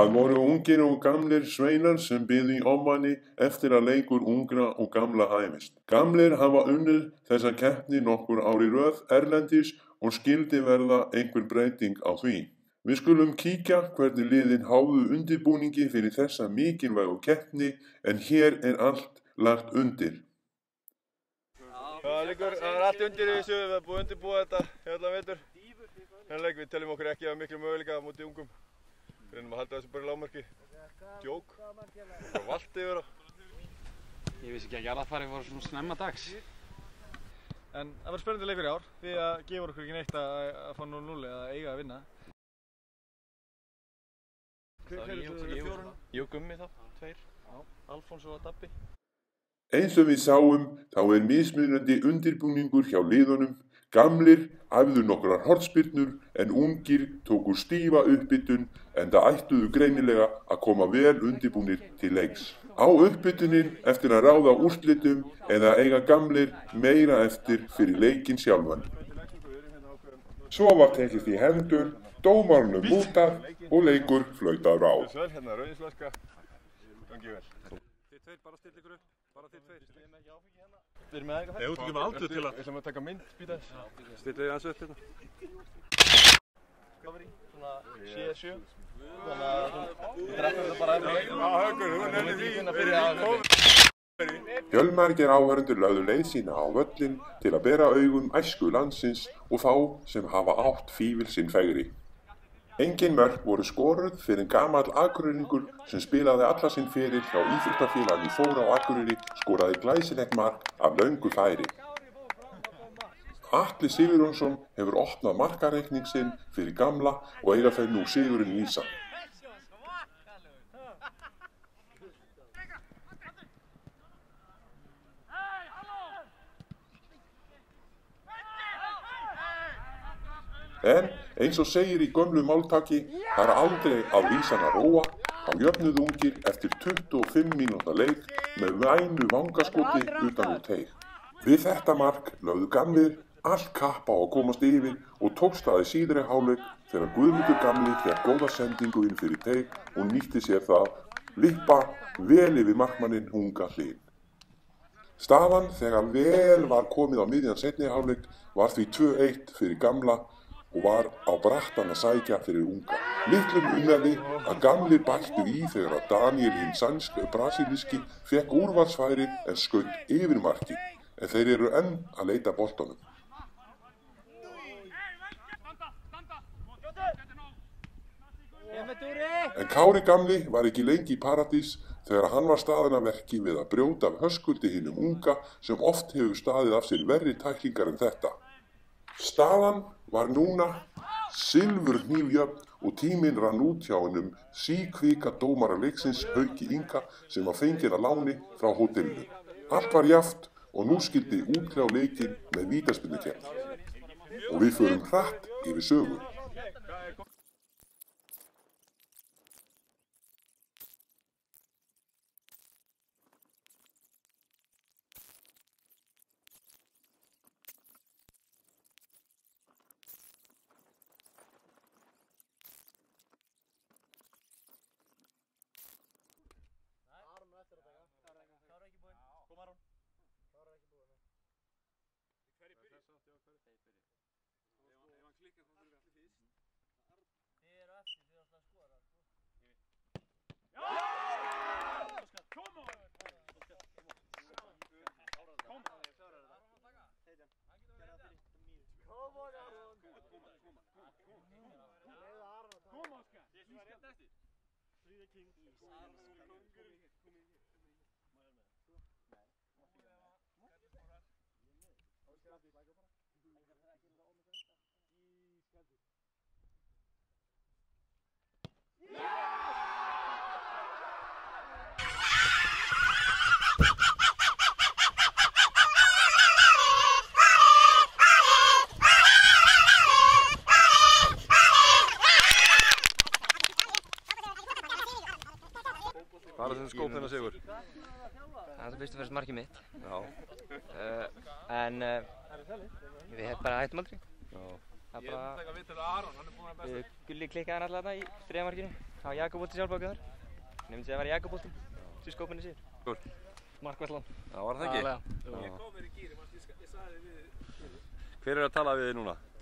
Það voru ungir og gamlir sveinar sem biðu í ofvæni eftir að leikur ungra og gamla hæfist. Gamlir hafa unnið þessa keppni nokkur ár í röð erlendis og skyldi verða einhver breyting á því. Við skulum kíkja hvernig liðin háðu undirbúningi fyrir þessa mikilvægu keppni en hér allt lagt undir. Það er allt undir í þessu, við erum búin að undirbúa þetta allan vetur. Við teljum okkur ekki að miklu möguleika á móti ungum. Við reynum að halda þessu bara í lágmarki. Djók. Það var vallt yfir það. Ég vissi ekki að jarðarfarið voru svona snemma dags. En það var spennandi leikur í ár. Við gefum okkur ekki neitt að fá 0-0 eða eiga að vinna. Ég og Gummi þá, 2. Alfons og Dabbi. Eins og við sáum þá mismunandi undirbúningur hjá liðunum. Gamlir æfðu nokkrar hornspyrnur en ungir tóku stífa uppbytun enda ætluðu greinilega að koma vel undirbúnir til leiks. Á uppbytunin eftir að ráða úrslitum eða eiga gamlir meira eftir fyrir leikinn sjálfan. Svo var tekist í hendur, dómarnum mútað og leikur flautaður á. Hérna rauðinsflaska. Gangi vel. Þið 2 bara still ykkur upp. Bara þið 2. Við erum með eitthvað. Ég útgjum aldur til að... Við ætlum að taka mynd, býta þess. Stillið aðeins upp hérna. Hvað var í? Svona 7-7. Þannig að við drefnum þetta bara eftir leikum. Já, Haukur, þú nefnir því. Fjölmargir áhorfendur lögðu leið sína á völlinn til að bera augum æsku landsins og þá sem hafa átt fífil sinn fegri. Engin mörk voru skoruð fyrir gamall Akureyringur sem spilaði alla sinn feril hjá íþróttafélaginu Þór á Akureyri skoraði glæsilegt mark af löngu færi. Atli Sigurjónsson hefur opnað markareikning sinn fyrir gamla og eiga þau nú sigurinn vísa. En eins og segir í gömlu máltaki, það aldrei að vísan að róa, á jöfnuðu ungir eftir 25 mínútna leik með vænu vangaskoti utan úr teig. Við þetta mark lögðu gamlir allt kapp á að komast yfir og tókst það í síðari hálfleik þegar Guðmundur gamli fékk góða sendingu inn fyrir teig og nýtti sér það, vippa vel yfir markmanninn unga Hlyn. Staðan þegar vel var komið á miðjan seinni hálfleik var því 2-1 fyrir gamla og var á brattan að sækja fyrir unga. Litlum unnaði að gamlir bættu í þegar að Daniel hinn sænsk-brasilíski fekk úrvalsfæri en skaut yfir markið, en þeir eru enn að leita boltanum. En Kári gamli var ekki lengi í paradís þegar hann var staðinn að verki við að brjóta af Höskuldi hinum unga sem oft hefur staðið af sér verri tæklingar en þetta. Staðan var núna silfurhnífjöfn og tíminn rann út hjá hinum síkvika dómara leiksins Hauki Inga sem var fenginn að láni frá hótelinu. Allt var jafnt og nú skyldi útkljá leikinn með vítaspyrnukeppni. Og við förum hratt yfir sögu. Hvað er þessum skóp þennan sigur? Það er fyrst og fremst markið mitt. Já. En við bara hættum aldrei. Já. Það er bara... Gulli klikkaði hann alltaf þarna í þriðja markinu. Það var Jakobólti sjálfbakið þar. Ég myndi að það var Jakobólti, sem skópinni sér. Hvor? Markvæslan. Já, var það ekki? Ég kom þér í gýri, ég sagði þið við. Hver að tala við þig núna?